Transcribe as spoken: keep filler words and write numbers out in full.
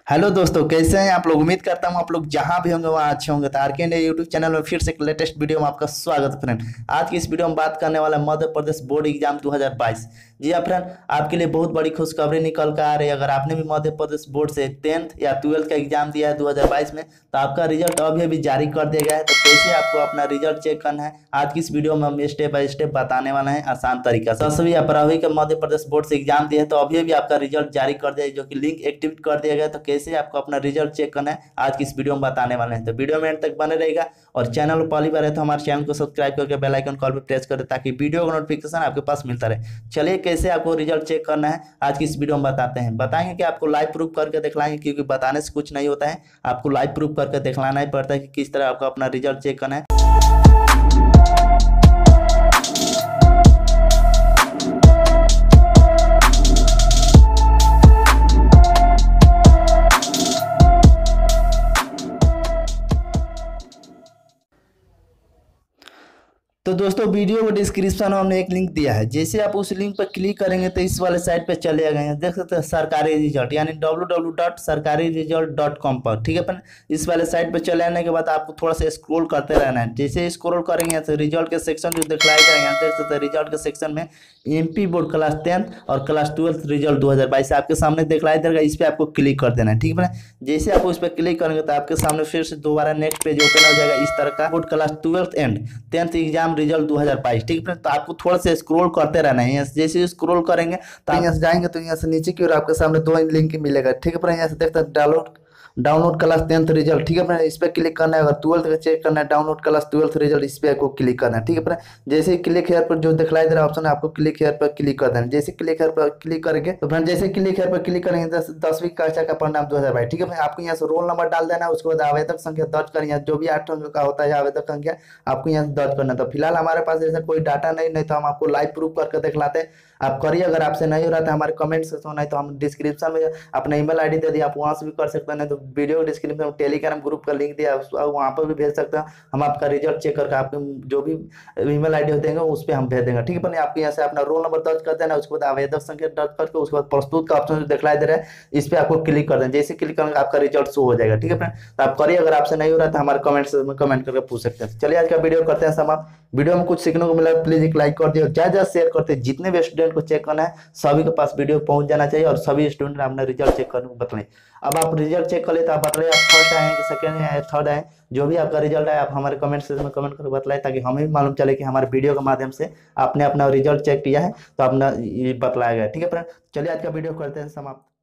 Hello दोस्तों, कैसे हैं आप लोग। उम्मीद करता हूं आप लोग जहां भी होंगे वहां अच्छे होंगे। तो आर के इंडिया यूट्यूब चैनल में फिर से एक लेटेस्ट वीडियो में आपका स्वागत है फ्रेंड। आज की इस वीडियो में बात करने वाला है मध्य प्रदेश बोर्ड एग्जाम दो हज़ार बाईस। जी हाँ फ्रेंड, आपके लिए बहुत बड़ी खुशखबरी निकल कर आ रही है। अगर आपने भी मध्य प्रदेश बोर्ड से टेंथ या ट्वेल्थ का एग्जाम दिया है दो हज़ार बाईस में, तो आपका रिजल्ट अभी अभी जारी कर दिया गया है। तो कैसे आपको अपना रिजल्ट चेक करना है, आज की इस वीडियो में हम स्टेप बाय स्टेप बताने वाले हैं आसान तरीका से। दसवीं या बारहवीं का मध्य प्रदेश बोर्ड से एग्जाम दिया है तो अभी अभी आपका रिजल्ट जारी कर दिया है, जो कि लिंक एक्टिवेट कर दिया गया है। तो कैसे आपको अपना रिजल्ट चेक करना है आज की इस वीडियो में बताने वाले हैं। तो वीडियो में एंड तक बने रहेगा। और चैनल पर पहली बार है तो हमारे चैनल को सब्सक्राइब करके बेल आइकन कॉल पे प्रेस करें, ताकि वीडियो का नोटिफिकेशन आपके पास मिलता रहे। चलिए कैसे आपको रिजल्ट चेक करना है आज की इस वीडियो में बताते हैं। बताएंगे कि आपको लाइव प्रूफ करके दिखलाएंगे, क्योंकि बताने से कुछ नहीं होता है, आपको लाइव प्रूफ करके दिखलाना ही पड़ता है कि किस तरह आपको अपना रिजल्ट चेक करना है। तो दोस्तों, वीडियो को डिस्क्रिप्शन में हमने एक लिंक दिया है। जैसे आप उस लिंक पर क्लिक करेंगे तो इस वाले साइट पे चले गए, देख सकते हैं सरकारी रिजल्ट, यानी W W W dot Sarkari result dot com पर। ठीक है अपन, इस वाले साइट पे चले आने के बाद आपको थोड़ा सा स्क्रॉल करते रहना है। जैसे स्क्रॉल करेंगे तो रिजल्ट के सेक्शन जो दिखलाए जाएंगे, देख सकते हैं रिजल्ट के सेक्शन में एमपी बोर्ड क्लास टेंथ और क्लास ट्वेल्थ रिजल्ट दो हज़ार बाईस आपके सामने दिखलाई देगा। इस पर आपको क्लिक कर देना है। ठीक है, जैसे आप उस पर क्लिक करेंगे तो आपके सामने फिर से दोबारा नेक्स्ट पेज ओपन हो जाएगा। इस तरह का board class twelfth and tenth exam result दो हज़ार बाईस। ठीक है, तो आपको थोड़ा सा स्क्रॉल करते रहना है। यहाँ से जैसे स्क्रॉल करेंगे तो यहाँ से जाएंगे तो यहाँ से नीचे की ओर आपके सामने दो लिंक मिलेगा। ठीक है, यहाँ से देखते हैं download download class tenth result. ठीक है, इस पर क्लिक करना है। अगर ट्वेल्थ का चेक करना है, डाउनलोड क्लास ट्वेल्थ रिजल्ट, इस पर आपको क्लिक करना है। ठीक है, जैसे ही क्लिक हेयर पर जो दिखलाई दे रहा ऑप्शन है, आपको क्लिक हेयर पर क्लिक कर देना है। जैसे क्लिक हेयर पर क्लिक करेंगे तो फ्रेंड जैसे क्लिक हेयर पर क्लिक करेंगे दस दसवीं कक्षा का परिणाम दो हज़ार बाईस। ठीक है, आपको यहाँ से रोल नंबर डाल देना है। उसके बाद आवेदक संख्या दर्ज करेंगे, जो भी आठ अंक का होता है आवेदक संख्या आपको यहाँ से दर्ज करना। तो फिलहाल हमारे पास ऐसा कोई डाटा नहीं नहीं तो हम आपको लाइव प्रूफ करके दिखलाते हैं। आप करिए, अगर आपसे नहीं हो रहा था हमारे कमेंट सेक्शन में, नहीं तो हम डिस्क्रिप्शन में अपना ईमेल आईडी दे दिया, आप वहां से भी कर सकते हैं। नहीं तो वीडियो डिस्क्रिप्शन में टेलीग्राम ग्रुप का लिंक दिया, वहां पर भी भेज सकते हैं। हम आपका रिजल्ट चेक करके आपके जो भी ईमेल आईडी देंगे उस पर हम भेज देंगे। ठीक है, आपके यहाँ से अपना रोल नंबर दर्ज कर देना, उसके बाद आवेदक संख्या दर्ज करके उसके बाद प्रस्तुत का ऑप्शन जो दिखलाई दे रहा है इस पर आपको क्लिक कर देना। जैसे क्लिक करेंगे आपका रिजल्ट शो हो जाएगा। ठीक है, तो आप करिए, अगर आपसे नहीं हो रहा था हमारे कमेंट में कमेंट करके पूछ सकते हैं। चलिए आज का वीडियो करते हैं समाप्त। वीडियो में कुछ सीखने को मिला, प्लीज एक लाइक कर दिए, ज्यादा ज्यादा शेयर करते हैं। जितने भी स्टूडेंट को चेक करना है सभी के पास वीडियो पहुंच जाना चाहिए, और सभी स्टूडेंट अपना रिजल्ट चेक करने को बताएं। अब आप रिजल्ट चेक कर ले तो आप बताइए आप फर्स्ट आए कि सेकंड आए थर्ड आए, जो भी आपका रिजल्ट है आप हमारे कमेंट सेक्शन में कमेंट करके बताएं, ताकि हमें भी मालूम चले कि हमारे वीडियो के माध्यम से आपने अपना रिजल्ट चेक किया है तो अपना ये बतलाया गया। ठीक है फ्रेंड, चलिए आज का वीडियो करते हैं समाप्त।